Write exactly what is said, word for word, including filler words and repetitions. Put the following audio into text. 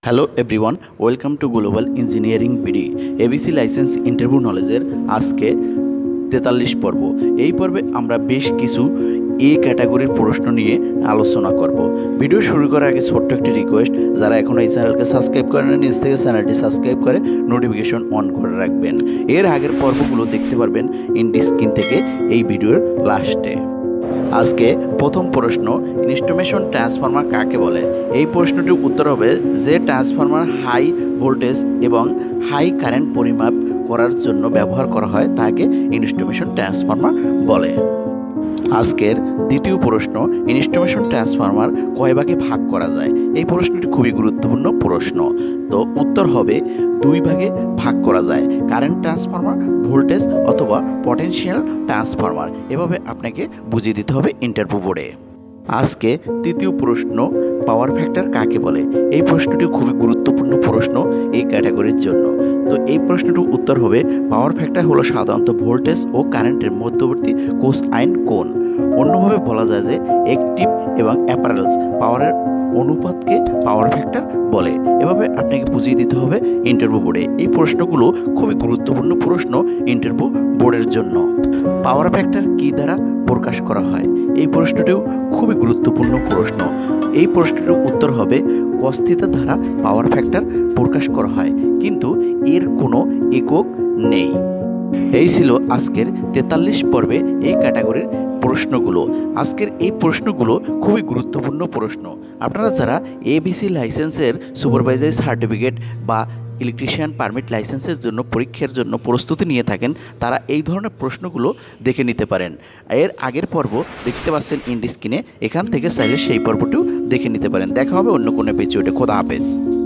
Hello everyone, welcome to global engineering BD ABC license interview নলেজের আজকে তেতাল্লিশ পর্ব। এই পর্বে আমরা বেশ কিছু এ ক্যাটাগরির প্রশ্ন নিয়ে আলোচনা করব। ভিডিও শুরু করার আগে ছোট্ট একটি রিকোয়েস্ট, যারা এখনও এই চ্যানেলকে সাবস্ক্রাইব করেন নিজ থেকে চ্যানেলটি সাবস্ক্রাইব করে নোটিফিকেশন অন করে রাখবেন। এর আগের পর্বগুলো দেখতে পারবেন ইন্ডি স্ক্রিন থেকে এই ভিডিওর লাস্টে। আজকে প্রথম প্রশ্ন, ইনস্ট্রুমেশন ট্রান্সফরমার কাকে বলে? এই প্রশ্নটির উত্তর হবে, যে ট্রান্সফরমার হাই ভোল্টেজ এবং হাই কারেন্ট পরিমাপ করার জন্য ব্যবহার করা হয় তাকে ইনস্ট্রুমেশন ট্রান্সফরমার বলে। আজকের দ্বিতীয় প্রশ্ন, ইনস্ট্রুমেশন ট্রান্সফরমার কয় ভাগে ভাগ করা যায়? এই প্রশ্নটি খুবই গুরুত্বপূর্ণ প্রশ্ন। তো উত্তর হবে, দুই ভাগে ভাগ করা যায়, কারেন্ট ট্রান্সফরমার, ভোল্টেজ অথবা পটেনশিয়াল ট্রান্সফরমার। এভাবে আপনাকে বুঝিয়ে দিতে হবে ইন্টারভিউ বোর্ডে। আজকে তৃতীয় প্রশ্ন, পাওয়ার ফ্যাক্টর কাকে বলে? এই প্রশ্নটি খুবই গুরুত্বপূর্ণ প্রশ্ন এই ক্যাটাগরির জন্য। তো এই প্রশ্নটির উত্তর হবে, পাওয়ার ফ্যাক্টর হলো সাধারণত ভোল্টেজ ও কারেন্টের মধ্যবর্তী কোসাইন কোণ। অন্যভাবে বলা যায় যে অ্যাক্টিভ এবং অ্যাপারেলস পাওয়ারের অনুপাতকে পাওয়ার ফ্যাক্টর বলে। এভাবে আপনাকে বুঝিয়ে দিতে হবে ইন্টারভিউ বোর্ডে। এই প্রশ্নগুলো খুবই গুরুত্বপূর্ণ প্রশ্ন ইন্টারভিউ বোর্ডের জন্য। পাওয়ার ফ্যাক্টর কী দ্বারা প্রকাশ করা হয়? এই প্রশ্নটিও খুবই গুরুত্বপূর্ণ প্রশ্ন। এই প্রশ্নটির উত্তর হবে, কস থিটা দ্বারা পাওয়ার ফ্যাক্টর প্রকাশ করা হয়, কিন্তু এর কোনো একক নেই। এই ছিল আজকের তেতাল্লিশ পর্বে এই ক্যাটাগরির প্রশ্নগুলো। আজকের এই প্রশ্নগুলো খুবই গুরুত্বপূর্ণ প্রশ্ন। আপনারা যারা এবিসি লাইসেন্সের সুপারভাইজারি সার্টিফিকেট বা ইলেকট্রিশিয়ান পারমিট লাইসেন্সের জন্য পরীক্ষার জন্য প্রস্তুতি নিয়ে থাকেন, তারা এই ধরনের প্রশ্নগুলো দেখে নিতে পারেন। এর আগের পর্ব দেখতে পাচ্ছেন ইন্ডি স্ক্রিনে, এখান থেকে চাইলে সেই পর্বটিও দেখে নিতে পারেন। দেখা হবে অন্য কোনো এপিসোডে। খোদা হাফেজ।